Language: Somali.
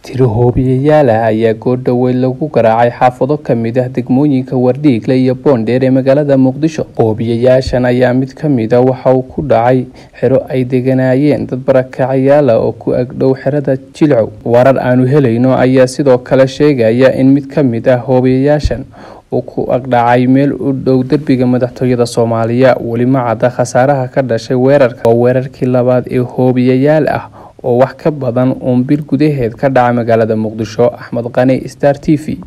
tiro hoobiyayaal ayaa goordhaweyd lagu garaacay xaafado kamid ah degmooyinka Wardhiigle iyo Boondheer ee magaalada Muqdisho. Hoobiyayaashan ayaa mid kamid ah waxa uu ku dhacay xero ay deganayeen dad barakacayaal ah oo ku agdhow xerada Jilcow. Warar aanu helayno ayaa sidoo kale sheegaya in mid kamid ah hoobiyayaashan uu ku agdhacay meel u dhow darbiga madaxtooyada Soomaaliya. Weli ma cadda khasaaraha ka dhashay weerarka. Waa weerarkii labaad ee hoobiyayaal ah oo wax ka badan bil gudaheed ka dhacay magaalada Muqdisho. Axmed Qani, Star TV.